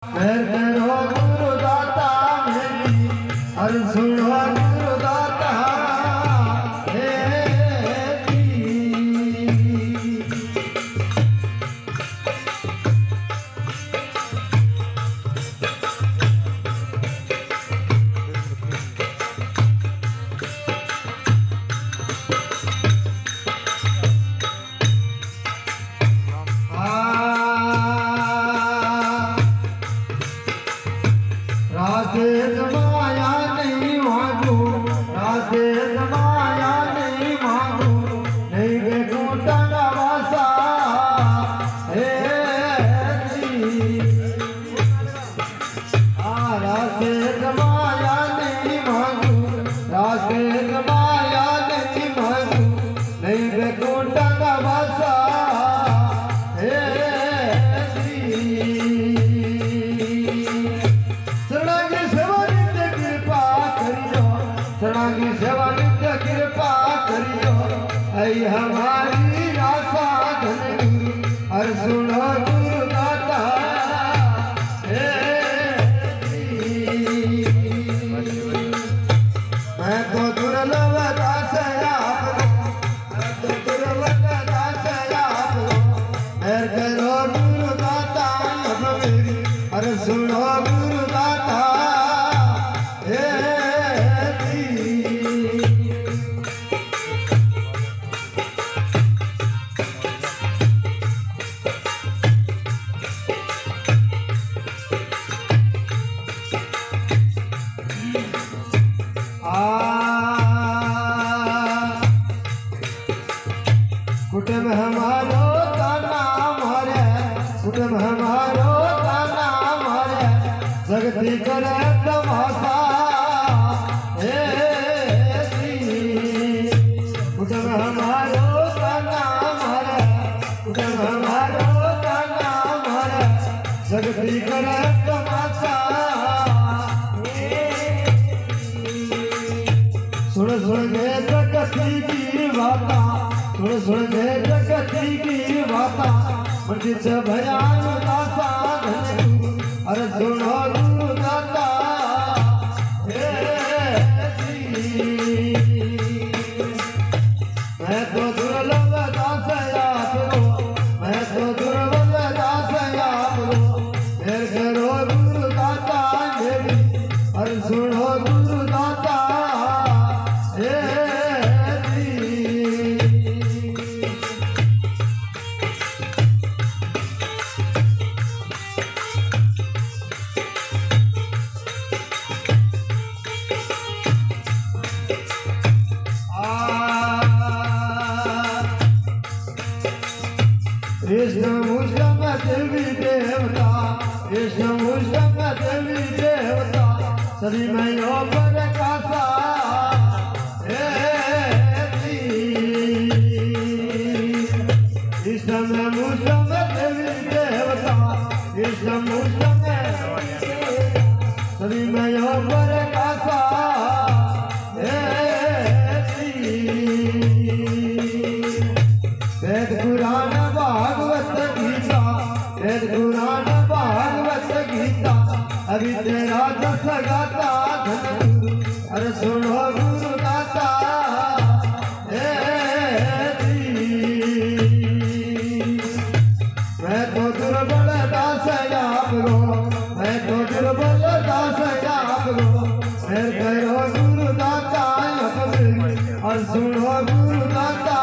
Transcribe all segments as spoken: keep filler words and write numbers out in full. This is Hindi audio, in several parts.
मेर करो गुरुदाता मेरी हर सुनो गुरुदाता हे रास्ते जमाया नहीं मांगू रास्ते जमाया नहीं मांगू नहीं देखू टंगा वासा हे रास्ते जमाया नहीं मांगू रास्ते जमाया नहीं मांगू नहीं देखू टंगा वासा हे शरणागि सेवा नित्य कृपा करियो ऐ हमारी आशा धन हर सुनो गुरुदाता हे मैं तो दुर्लभ दास आपको मैं तो दुर्लभ दास आपको मेर करो गुरुदाता अब मेरी हर सुनो गुरुदाता हे कुटुंब हमारो ताना मारे कुटुंब हमारो ताना मारे जगती करे तमाशा हे कुटुंब हमारो ताना मारे कुटुंब हमारो ताना मारे जगती करे तमाशा सुन सुन के जगती की बाता सुन सुन के जगती की बाता मंदिर भयान दासा अरे सुनो गुरुदाता हे मैं तो दुर्लभ दास आपको मैं तो दुर्लभ दास आपको मेर करो गुरुदाता मेरी अरे सुनो गुरुदाता हे कृष्ण मुस्लिम देवी देवता कृष्ण मुस्लिम देवी देवता सभी में यो पर कासा कृष्ण में मुस्लिम देवी देवता कृष्ण मुस्लिम सभी में यो पर कासा वेद पुराण भागवत गीता वेद पुराण भागवत गीता अभी तेरा जस गाता धन अरे सुनो गुरुदाता हे मैं तो दुर्बल दास आपको मैं तो दुर्बल दास आपको मेर करो गुरुदाता और सुनो गुरुदाता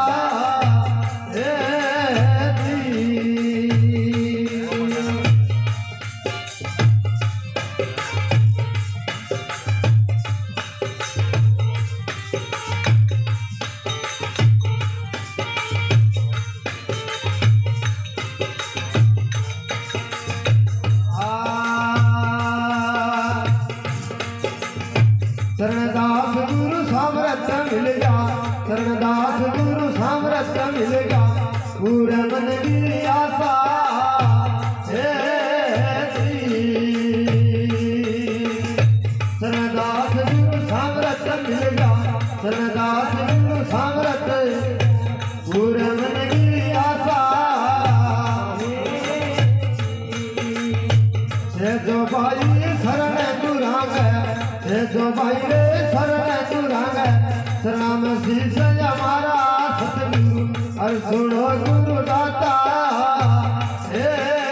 जो भाई शरण तुरांग से जो भाई रे शरण तुरांग शरण में शीश हमारा सतगुरु और सुनो गुरु दाता हे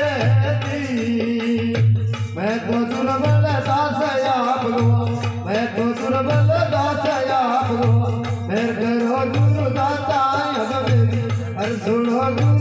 दी मैं तो दुर्बल दास आप गो मैं तो दुर्बल दास आप गो मेरे करो गुरु दाता अब मेरी और सुनो गुरु